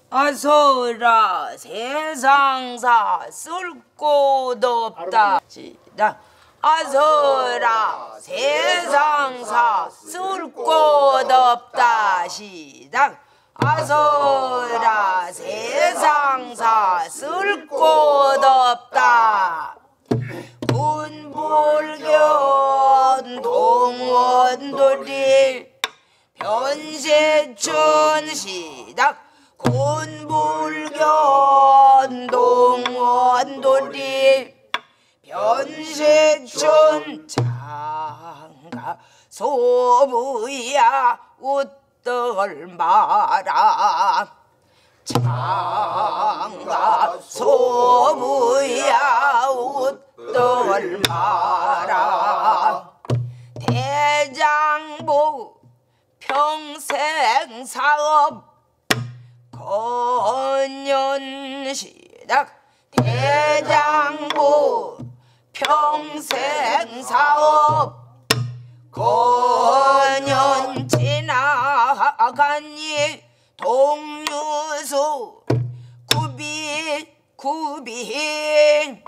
아서라 세상사 쓸 곳 없다. 시작. 아서라 세상사 쓸 곳 없다. 시작. 아서라 세상사 쓸 곳 없다. 군불견 동원돌이 변세춘. 시작. 군불견 동원돌이 변세춘. 장가 소부야 웃들 마라. 장가 소부야 웃들 마라. 대장부 평생사업 건년. 시작. 대장부 평생사업 건년. 지나가니 동유수 구비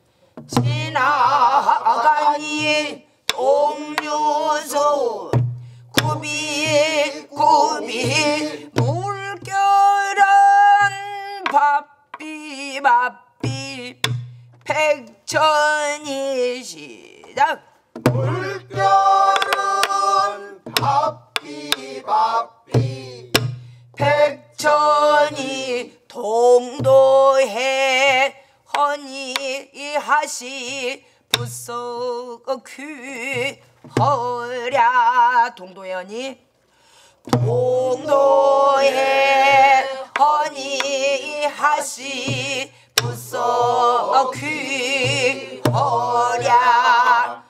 지나가니 동유수 구비 물결은 바삐 백천이. 시작. 물결은 바삐 백천이 동도해 허니하시 부석 귀허랴. 동도해허니 동도해 허니하시 부석 귀허랴.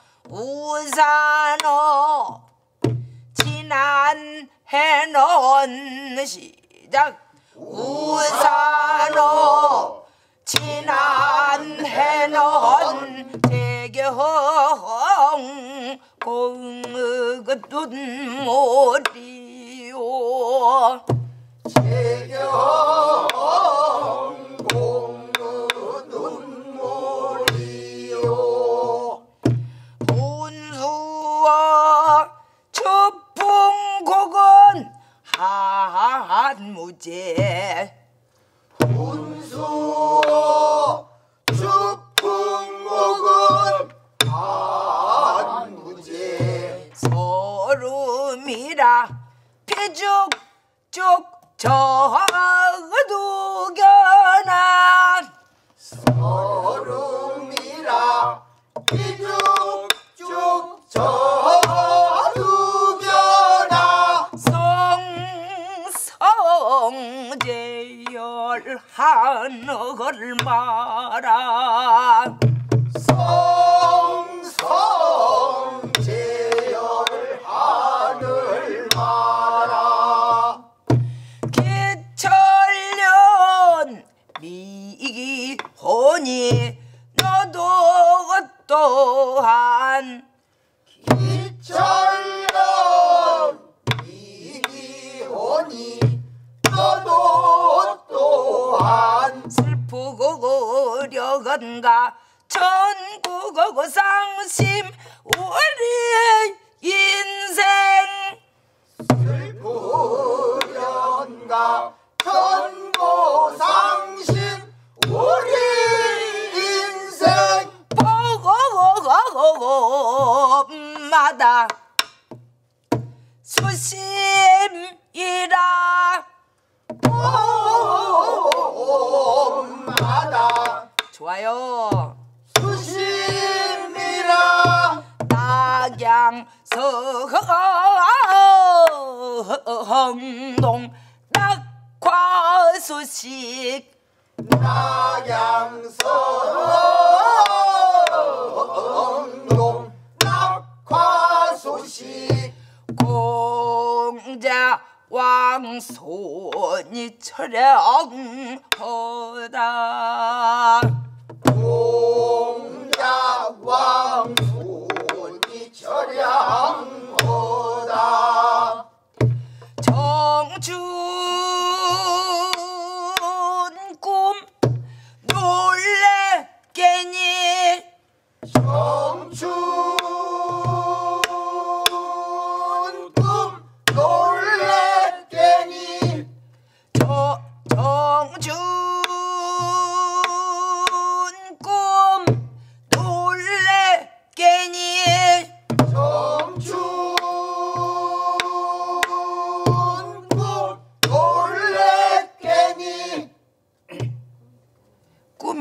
우산어 지난 해는. 시작. 우산어 지난 해는 대경 공의 눈물이요. 대경 공의 눈물이요. 분수와 추풍곡은 한무제. 분수와 추풍곡은 한무제. 소름이라 피죽죽 저두겨나. 소름이라 피죽죽 저두겨나. 성성제열 하늘 마라. 성성제열 하늘 마라. 기철년 미기혼이 너도 또한. 기철년 미기혼이 너도 또한. 슬프고 어려건가 전국의 상심 우리 인생. 슬프련가 전고상심 우리 인생. 보고마다 수심이라. 봄마다 좋아요. 수심이라. 낙양성동 낙화소식. 낙양성동 낙화소식. 공자 왕손이 철량하다. 공자 왕손이 철량하다. 정주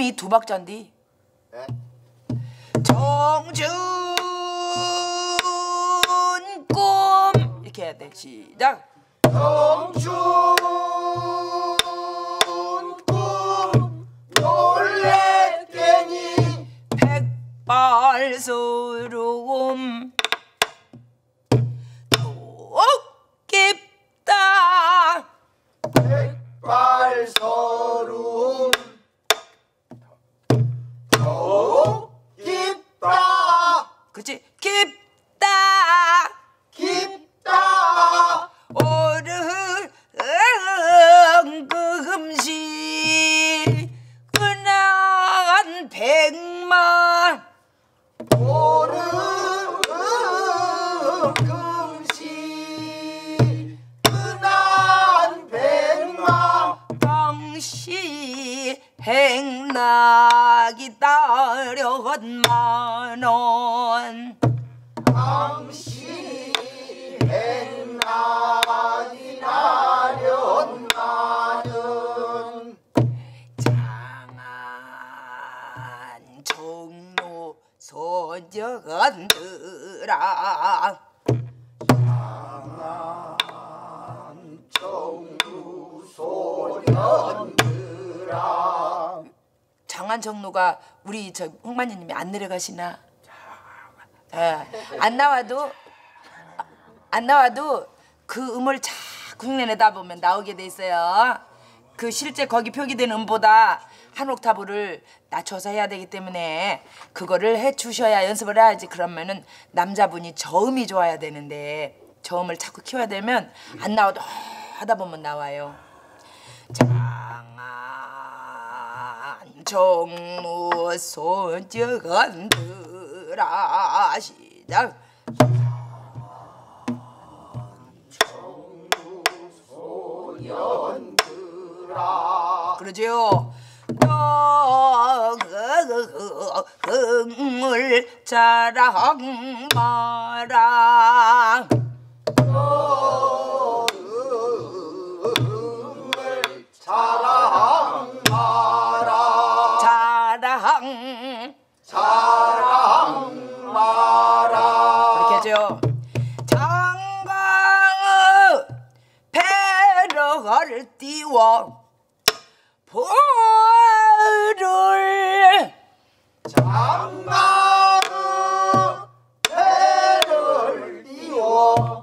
음이 두 박자인데 예? 정준 꿈 이렇게 해야 돼. 시작. 정춘 꿈 놀랬더니 백발스러움 깊다. 백발서름 더욱 깊다 그치? 깊다. 깊다 오른 금시 은한 백만 오른 금시 은한 백마 당시 행락이 따려건 만원 당시 행락이 나련나는 장안 종로 소정들아 정루소년들아 장안 정로가 우리 저 홍만이님이 안 내려가시나? 안 나와도 그 음을 자꾸 흉내내다 보면 나오게 돼 있어요. 그 실제 거기 표기된 음보다 한 옥타브를 낮춰서 해야 되기 때문에 그거를 해주셔야 연습을 해야지. 그러면은 남자분이 저음이 좋아야 되는데 저음을 자꾸 키워야 되면 안 나와도 하다 보면 나와요. 장안 정무 소정들아 시작. 그러죠. 너을 자랑 마라. 자랑 마라 자랑 마라 그렇게 하죠. 장강의 배를 띄워 볼을 장강의 배를 띄워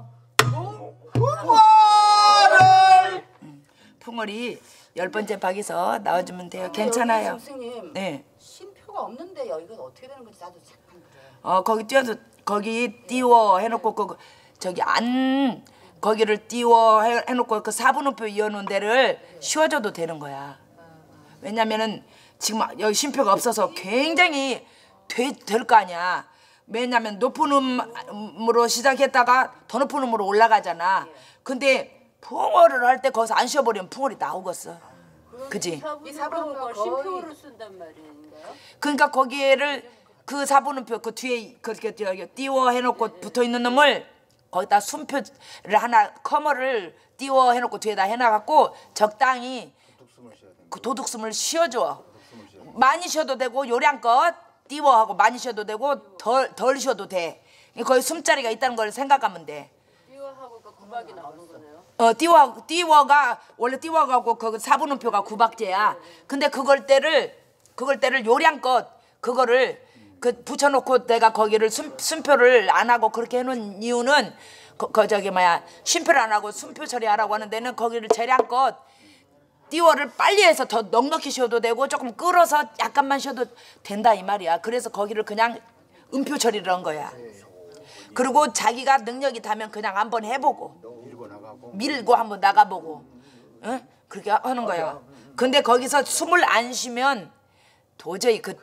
풍화를 풍월이 10번째 박에서 나와주면 돼요. 괜찮아요. 선생님, 네. 쉼표가 없는데요. 이건 어떻게 되는 건지 나도 잠깐 그래요. 거기 띄워서 거기 띄워 해놓고 저기 안 거기를 띄워 해놓고 그 4분음표 이어놓은 데를 쉬어줘도 되는 거야. 왜냐면은 지금 여기 쉼표가 없어서 굉장히 될 거 아니야. 왜냐면 높은 음으로 시작했다가 더 높은 음으로 올라가잖아. 근데 풍월을 할 때 거기서 안 쉬어버리면 풍월이 나오겠어. 그지? 이 사분음표가 쉼표로 쓴단 말인가요? 그러니까 거기를 그 4분음표 그 뒤에 그렇게 띄워 해놓고 붙어 있는 놈을 거기다 숨표를 하나 커머를 띄워 해놓고 뒤에다 해놔갖고 적당히 그 도둑숨을 쉬어줘. 많이 쉬어도 되고 요량껏 띄워하고 많이 쉬어도 되고 덜 쉬어도 돼. 거기 숨자리가 있다는 걸 생각하면 돼. 띄워하고 그 구박이 나오는 거네요. 띄워가 원래 띄워가고 그 4분음표가 9박제야. 근데 그걸 때를 요량껏 그거를 그 붙여놓고 내가 거기를 숨표를 안 하고 그렇게 해놓은 이유는 쉼표를 안 하고 숨표 처리하라고 하는 데는 거기를 재량껏 띄워를 빨리 해서 더 넉넉히 쉬어도 되고 조금 끌어서 약간만 쉬어도 된다 이 말이야. 그래서 거기를 그냥 음표 처리를 한 거야. 그리고 자기가 능력이 닿으면 그냥 한번 해보고 밀고 한번 나가보고 응? 그렇게 하는 거야. 근데 거기서 숨을 안 쉬면 도저히 그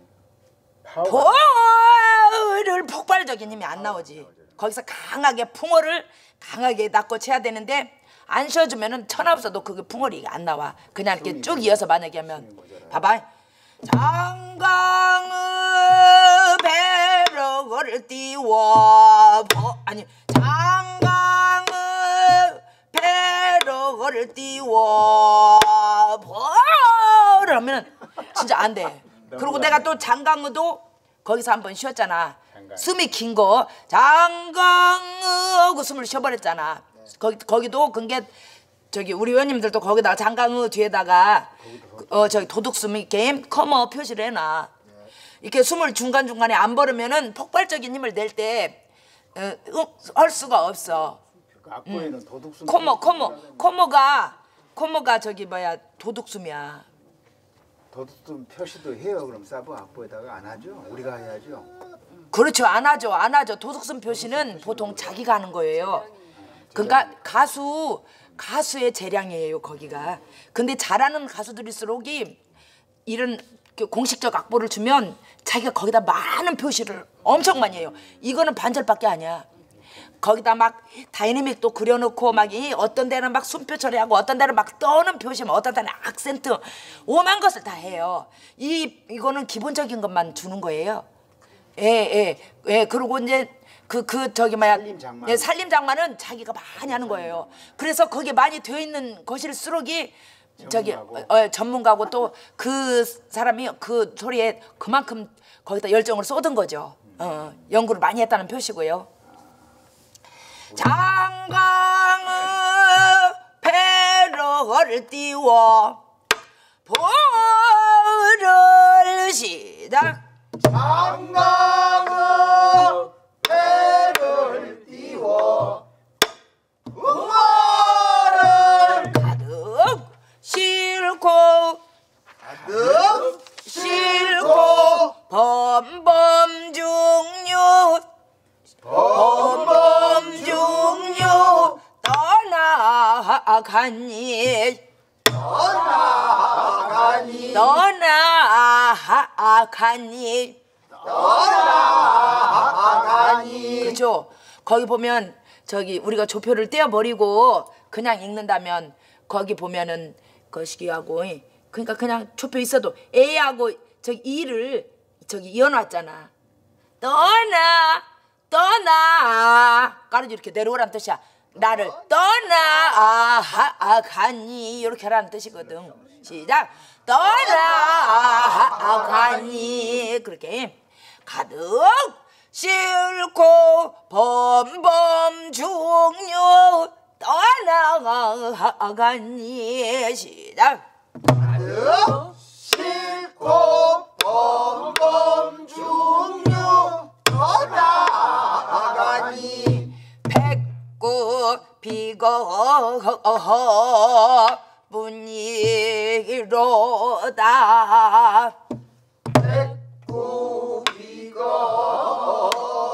포를 폭발적인 힘이 안 나오지. 거기서 강하게 풍어를 강하게 낚고 쳐야 되는데 안 쉬어주면은 천하 없어도 그게 풍어리 안 나와. 그냥 이렇게 쭉 이어서 만약에 하면 봐봐. 장강의 배럭을 띄워 장강의 배럭을 띄워 하면 진짜 안 돼. 그리고 내가 또 장강으도 거기서 한번 쉬었잖아. 숨이 긴 거 장강으 하고 숨을 쉬어버렸잖아. 거기도 그게 저기 우리 의원님들도 거기다가 장강으 뒤에다가 저기 도둑숨이 게임 커머 표시를 해놔. 이렇게 숨을 중간중간에 안 버르면은 폭발적인 힘을 낼 때 할 수가 없어. 악보에는 도둑숨. 코모가 저기 뭐야 도둑숨이야. 도둑숨 표시도 해요. 그럼 사부 악보에다가 안 하죠? 우리가 해야죠. 그렇죠. 안 하죠. 도둑숨 표시는 보통 자기가 하는 거예요. 그러니까 가수의 재량이에요 거기가. 근데 잘하는 가수들일수록이 이런 공식적 악보를 주면 자기가 거기다 많은 표시를 엄청 많이 해요. 이거는 반절밖에 아니야. 거기다 막 다이내믹도 그려놓고 막 어떤 데는 막 숨표 처리하고 어떤 데는 막 떠는 표시, 어떤 데는 악센트, 오만 것을 다 해요. 이거는 기본적인 것만 주는 거예요. 예. 그리고 이제 저기 뭐야 살림 장마는 자기가 많이 하는 거예요. 그래서 거기에 많이 되어 있는 것일수록이 저기 전문가고 또 그 사람이 그 소리에 그만큼 거기다 열정을 쏟은 거죠. 연구를 많이 했다는 표시고요. 장강의 배를 띄워 보를 시작. 장강의 배를 띄워 응어를 가득 싣고 범범중류 떠나가니 그죠? 거기 보면 저기 우리가 조표를 떼어버리고 그냥 읽는다면 거기 보면은 거시기하고 그러니까 그냥 조표 있어도 A하고 저기 E를 저기 이어놨잖아. 떠나 까르지 이렇게 내려오라는 뜻이야. 나를 떠나가니 이렇게 하라는 뜻이거든. 시작. 떠나가니 그렇게 가득 싣고 범범중류 떠나가니 시작. 가득 싣고 범범중류 떠나가니 백구 비거 분이로다. 백구비가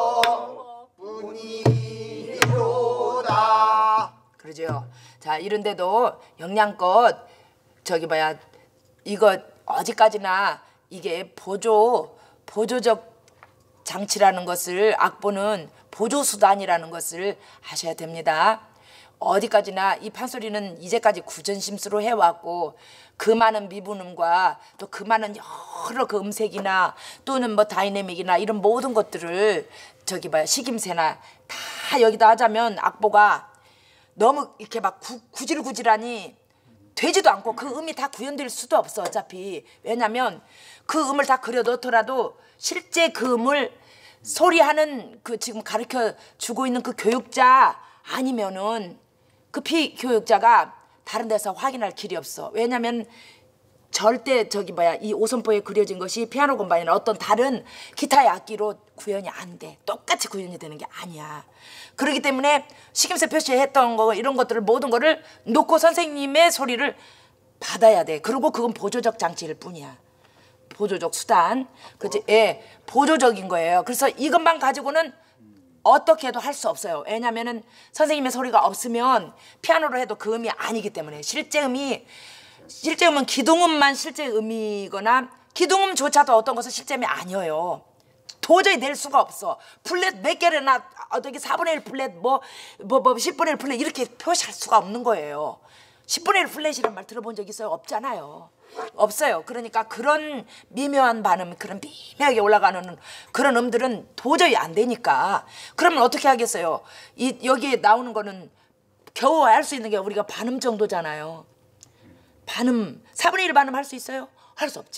분이로다. 그러죠. 자, 이런데도 영양껏 저기 뭐야 이거 어디까지나 이게 보조적 장치라는 것을 악보는 보조수단이라는 것을 아셔야 됩니다. 어디까지나 이 판소리는 이제까지 구전심수로 해왔고 그 많은 미분음과 또 그 많은 여러 그 음색이나 또는 뭐 다이내믹이나 이런 모든 것들을 저기 뭐야 식임새나 다 여기다 하자면 악보가 너무 이렇게 막 구질구질하니 되지도 않고 그 음이 다 구현될 수도 없어 어차피. 왜냐면 그 음을 다 그려 넣더라도 실제 그 음을 소리하는 그 지금 가르쳐 주고 있는 그 교육자 아니면은 그 피교육자가 다른 데서 확인할 길이 없어. 왜냐면 절대 저기 뭐야 이 오선포에 그려진 것이 피아노 건반이나 어떤 다른 기타의 악기로 구현이 안 돼. 똑같이 구현이 되는 게 아니야. 그렇기 때문에 식임새 표시했던 거 이런 것들을 모든 거를 놓고 선생님의 소리를 받아야 돼. 그리고 그건 보조적 장치일 뿐이야. 보조적 수단. 그치? 예, 보조적인 거예요. 그래서 이것만 가지고는 어떻게 해도 할 수 없어요. 왜냐면은 선생님의 소리가 없으면 피아노로 해도 그 음이 아니기 때문에 실제 음은 기둥음만 실제 음이거나 기둥음조차도 어떤 것은 실제 음이 아니에요. 도저히 낼 수가 없어. 플랫 몇 개나 어떻게 4분의 1 플랫 뭐 10분의 1 플랫 이렇게 표시할 수가 없는 거예요. 10분의 1 플랫이란 말 들어본 적 있어요? 없잖아요. 없어요. 그러니까 그런 미묘한 반음, 그런 미묘하게 올라가는 그런 음들은 도저히 안 되니까. 그러면 어떻게 하겠어요? 여기에 나오는 거는 겨우 할 수 있는 게 우리가 반음 정도잖아요. 반음, 4분의 1 반음 할 수 있어요? 할 수 없죠.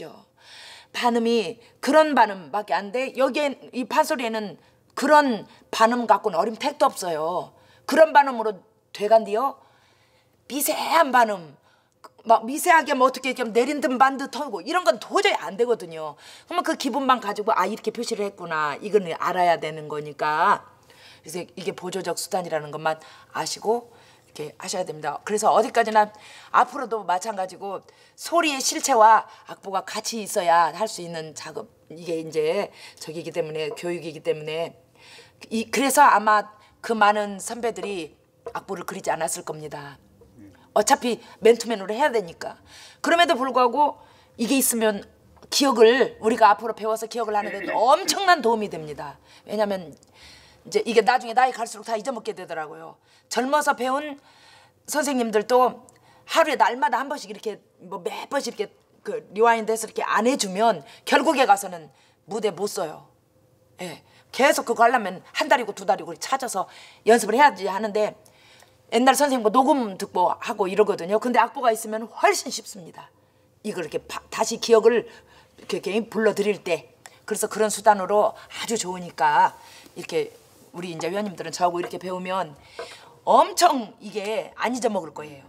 반음이 그런 반음밖에 안 돼. 여기에 이 판소리에는 그런 반음 갖고는 어림택도 없어요. 그런 반음으로 돼간디요. 미세한 반음, 막 미세하게 뭐 어떻게 좀 내린 듯 만 듯 하고 이런 건 도저히 안 되거든요. 그러면 그 기분만 가지고 아 이렇게 표시를 했구나 이건 알아야 되는 거니까. 그래서 이게 보조적 수단이라는 것만 아시고 이렇게 하셔야 됩니다. 그래서 어디까지나 앞으로도 마찬가지고 소리의 실체와 악보가 같이 있어야 할 수 있는 작업. 이게 이제 저기이기 때문에 교육이기 때문에 그래서 아마 그 많은 선배들이 악보를 그리지 않았을 겁니다. 어차피 맨투맨으로 해야 되니까. 그럼에도 불구하고 이게 있으면 기억을 우리가 앞으로 배워서 기억을 하는 데 엄청난 도움이 됩니다. 왜냐하면 이제 이게 나중에 나이 갈수록 다 잊어먹게 되더라고요. 젊어서 배운 선생님들도 하루에 날마다 한 번씩 이렇게 뭐 몇 번씩 이렇게 그 리와인드해서 이렇게 안 해주면 결국에 가서는 무대 못 써요. 예, 계속 그거 하려면 한 달이고 두 달이고 찾아서 연습을 해야지 하는데 옛날 선생님 뭐 녹음 듣고 하고 이러거든요. 근데 악보가 있으면 훨씬 쉽습니다. 이걸 이렇게 다시 기억을 이렇게 불러드릴 때. 그래서 그런 수단으로 아주 좋으니까 이렇게 우리 이제 회원님들은 저하고 이렇게 배우면 엄청 이게 안 잊어먹을 거예요.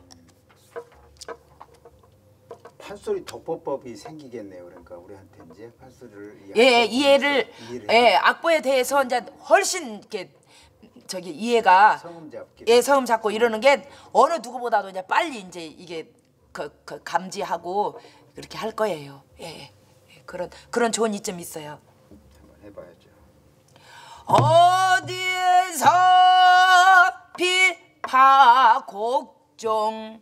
판소리 독보법이 생기겠네요. 그러니까 우리한테 이제 판소리를 예, 이해를 예, 악보에 대해서 이제 훨씬 이렇게 저기 이해가 성음 잡기. 예, 성음 잡고 이러는 게 어느 누구보다도 이제 빨리 이제 이게 그 감지하고 그렇게 할 거예요. 예, 예, 그런 좋은 이점이 있어요. 한번 해봐야죠. 어디에서 비파곡종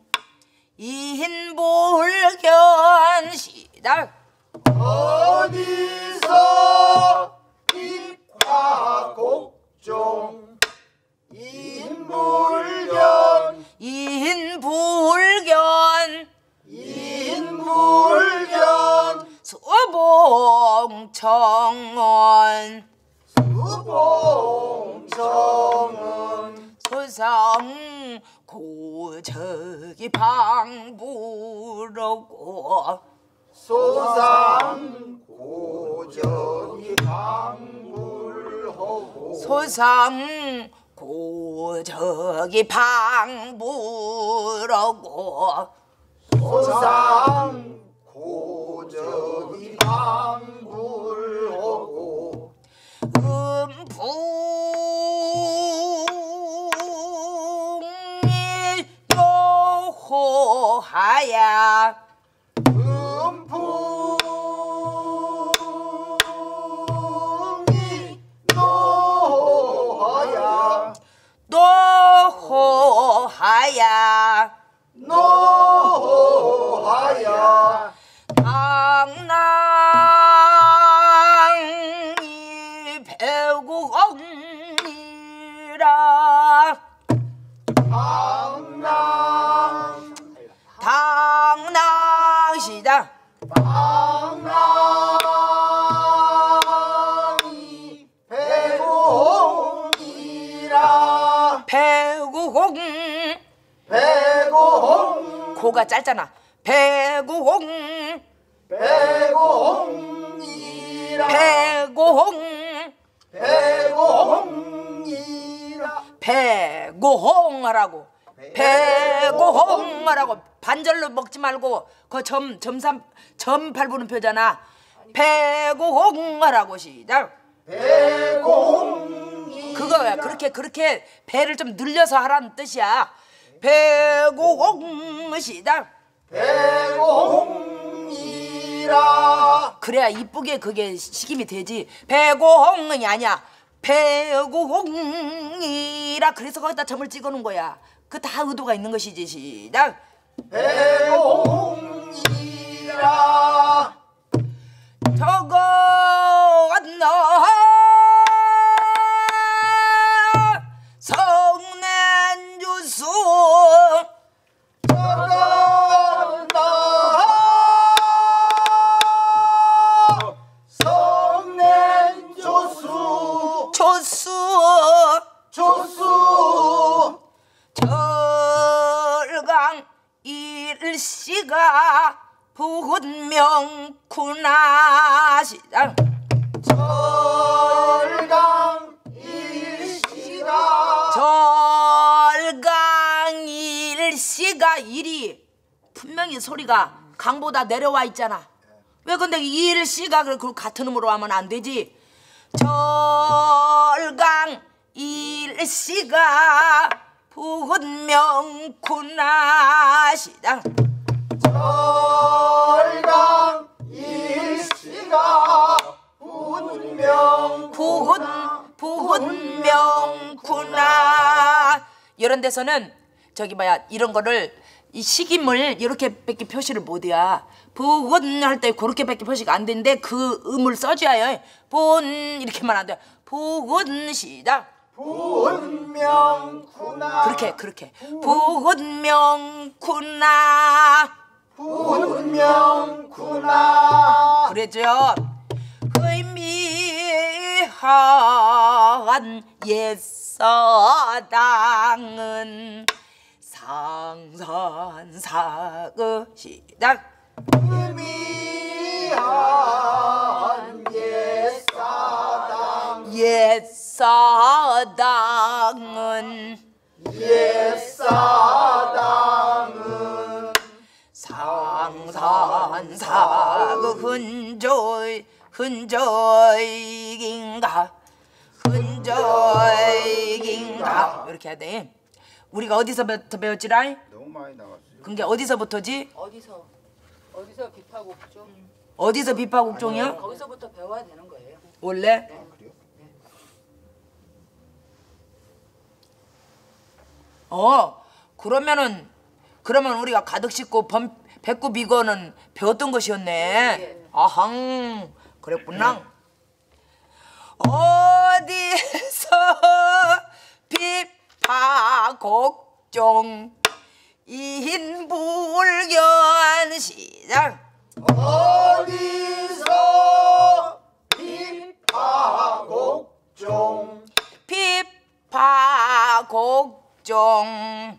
이흰볼견 시작. 어디서 빛화곡종 인불견 이흰불견 인불견 수봉청원 수봉청은 소상 고적이 방부르고 소상 고적이 방불하고 소상 고적이 방부르고 소상 고적이 방불하고 음풍이 요호하야 음풍이 노하야 노호하야 노하야 당랑이 배구언니라 당랑시다 당랑이 배고홍이라 배구홍 배고홍 고가 짧잖아. 배구홍 배고홍이라 배구홍 배고홍이라 배구홍 하라고. 배구홍 하라고. 반절로 먹지 말고 그 점 밟는 표잖아. 배구홍 하라고 시작. 배고홍이 그거야. 그렇게 배를 좀 늘려서 하라는 뜻이야. 배구홍 시작. 배고홍이라 그래야 이쁘게 그게 식임이 되지. 배고홍이 아니야. 배구홍이라 그래서 거기다 점을 찍어놓은 거야. 그 다 의도가 있는 것이지. 시작. 배고홍이라 저거 너 성낸 주수 성낸 조수 조수 철강 일시가 부군명구나 시작. 절강 일시가 절강일시가 일이 분명히 소리가 강보다 내려와 있잖아. 왜 근데 일시가 그 같은 음으로 하면 안 되지? 절강일시가 부군명구나 시작. 절강 일시가 부군명구나. 이런 데서는 저기 뭐야 이런 거를 이 식임을 이렇게밖에 표시를 못해야. 부군 할 때 그렇게밖에 표시가 안 되는데 그 음을 써줘야 해. 본 이렇게만 안 돼. 부군 시작. 부군명구나 그렇게 부군명구나 부군명구나 그래죠. 의미한 옛사당은 상선사의 시작. 의미한 옛사당 옛사당은 옛사당은 상산사의 흔적인가 이렇게 해야 돼. 우리가 어디서부터 배웠지라? 너무 많이 나왔어요. 그게 어디서부터지? 어디서 비파곡종. 어디서 비파국종이야? 거기서부터 배워야 되는 거예요. 원래? 그래요? 그러면 우리가 가득 싣고 배꼽 이거는 배웠던 것이었네. 아항 그랬구나. 어디서 비파곡종 인불견 시작. 어디서 비파곡종 비파곡종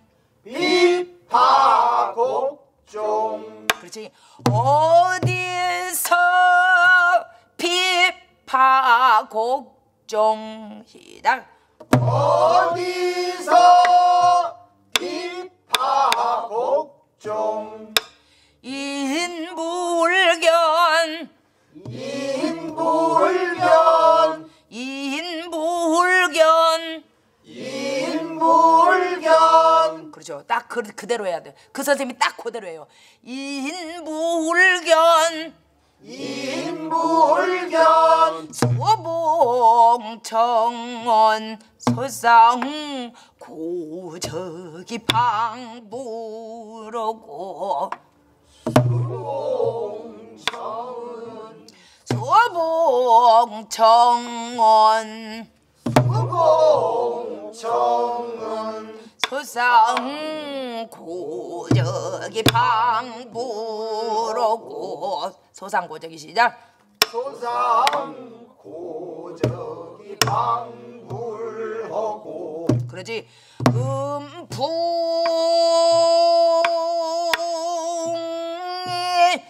비파곡종 그렇지. 어디서 비파곡종 시작. 어디서 비파곡종 인불견 인불견 그렇죠. 딱 그대로 해야 돼. 그 선생님이 딱 그대로 해요. 인불견 소봉청원 소상 고적이 방부르고 소봉청원 소상 고적이 방부르고 소상 고적이 시작. 소상 고적이 방불하고 그러지. 음풍이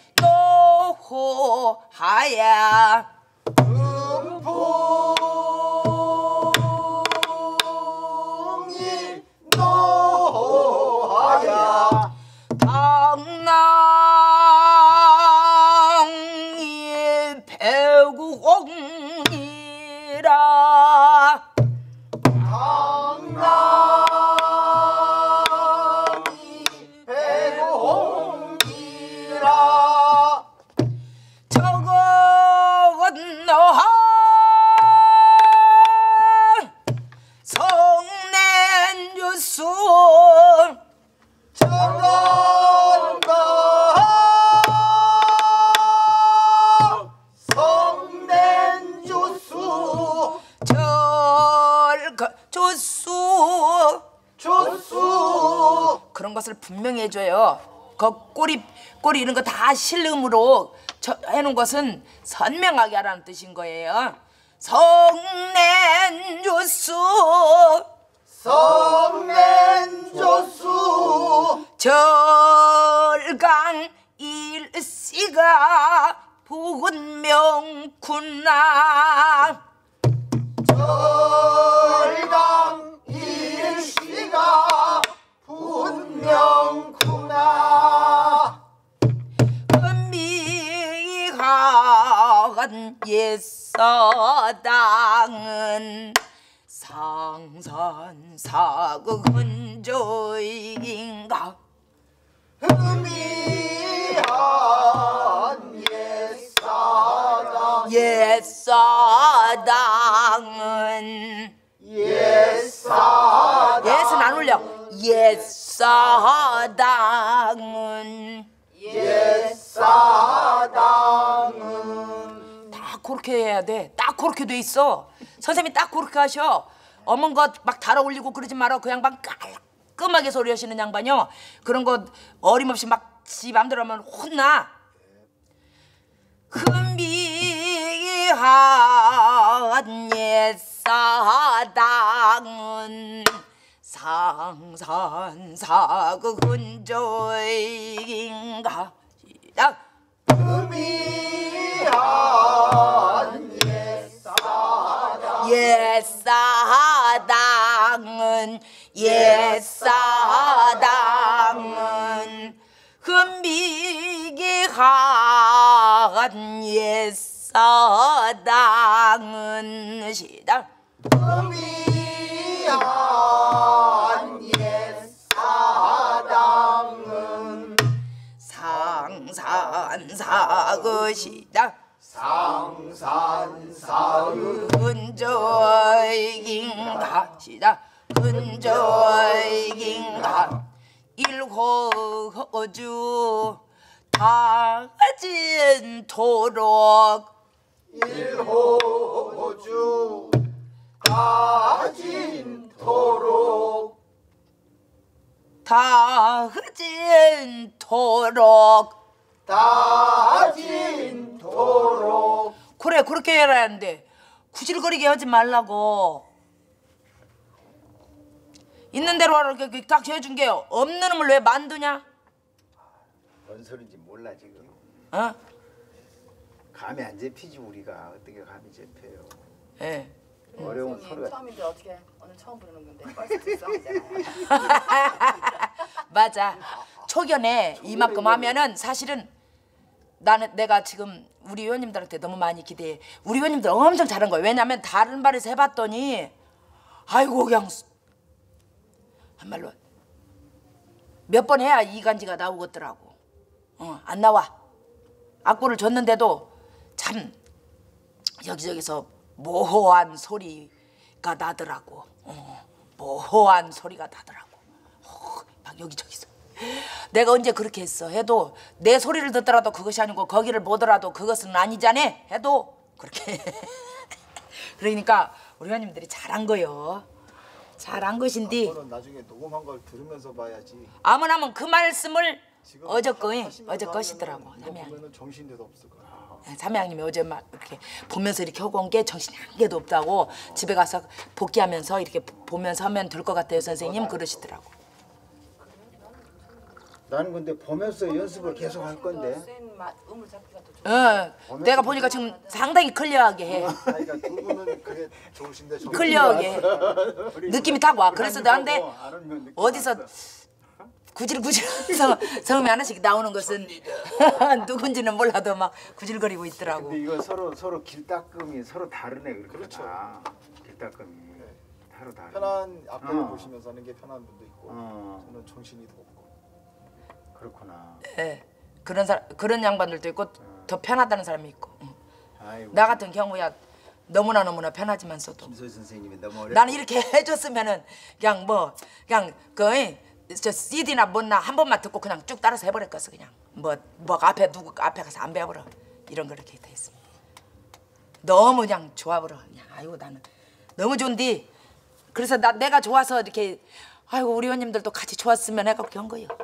노하야 음풍이 노하야 당나이 배구공이라 당나이 배홍이라 저건너하 성낸주수 저건가 성낸주수 조수 조수 그런 것을 분명히 해줘요. 그 꼬리 이런 거 다 실음으로 해놓은 것은 선명하게 하라는 뜻인 거예요. 성낸주수 성낸조수 절강 일시가 분명구나. 절강 일시가 분명구나. 미한 옛사당은 상산사극 흔적인가. 미한 옛사당은 옛사당 옛은 안 울려. 옛사당은 옛사당은 딱 그렇게 해야 돼. 딱 그렇게 돼 있어. 선생님이 딱 그렇게 하셔. 어먼 것 막 달아 올리고 그러지 마라. 그 양반 깔끔하게 소리하시는 양반이요. 그런 거 어림없이 막 지 맘대로 하면 혼나. 미한 옛사당은 상산사극 흔적인가. 시작. 미한 옛사당은 옛사당은 흠비기한 옛사당은 시작. 미한 옛사당은 상산사그 시작. 상산사의 흔적인가 시작. 흔적인가. 일호주 다진토록 일호주 다진토록 다진토록. 다진토록 그래 그렇게 해야 하는데 구질거리게 하지 말라고. 있는 대로 이렇게 딱 해준 게 없는 놈을 왜 만드냐? 뭔 소린지 몰라 지금. 어? 감이 안 잡히지 우리가 어떻게 감이 잡혀요. 예. 어려운 선생님, 소리가. 처음인데 어떻게 오늘 처음 부르는 건데 벌써 싸우잖아요. 맞아. 초견에 이만큼 하면은 사실은 내가 지금 우리 의원님들한테 너무 많이 기대해. 우리 의원님들 엄청 잘한 거예요. 왜냐면 다른 발에서 해봤더니 아이고 그냥 한말로 몇 번 해야 이간지가 나오겠더라고. 안 나와. 악보를 줬는데도 참 여기저기서 모호한 소리가 나더라고. 모호한 소리가 나더라고. 막 여기저기서. 내가 언제 그렇게 했어. 해도 내 소리를 듣더라도 그것이 아니고 거기를 보더라도 그것은 아니잖아. 해도 그렇게. 그러니까 우리 의원님들이 잘한 거요. 잘한 것인데 그거는 나중에 녹음한 걸 들으면서 봐야지. 아무나면 그 말씀을 지금 어제 하시면서 것이더라고. 하면은 이거 삼양. 보면은 정신대도 없을 거야. 삼양님이 어제 막 이렇게 보면서 이렇게 하고 온 게 정신이 한 개도 없다고 집에 가서 복귀하면서 이렇게 보면서 하면 될 것 같아요 선생님 그러시더라고. 나는 근데 보면서 연습을 계속 할 건데. 센 음을 잡기가 더 좋아. 내가 보니까 지금 상당히 클리어하게 해. 그러니까 두 분은 그게 좋으신데 저는 클리어하게 해. 느낌이 딱 와. 그래서 나한테 안 오면 느낌 어디서 왔어. 구질구질해서 성음이 하나씩 나오는 것은 누군지는 몰라도 막 구질거리고 있더라고. 근데 이거 서로 길닦음이 서로 다르네 그렇게. 그렇죠. 다. 길닦음이 서로 다르네. 편한 앞에를 어. 보시면서 하는 게 편한 분도 있고 저는 정신이 더 없고. 그렇구나. 예. 그런 양반들도 있고 더 편하다는 사람이 있고. 아이고. 나 같은 경우야 너무나 편하지만서도 김소희 선생님이 너무 어렵. 나는 이렇게 해줬으면은 그냥 저 CD나 뭐나 한 번만 듣고 그냥 쭉 따라서 해버렸겠어 그냥 뭐 앞에 누구 앞에 가서 안 배워버려 이런 거 이렇게 돼 있습니다. 너무 그냥 좋아버려 그냥. 아이고 나는 너무 좋은데 그래서 내가 좋아서 이렇게 아이고 우리 의원님들도 같이 좋았으면 해갖고 한 거예요.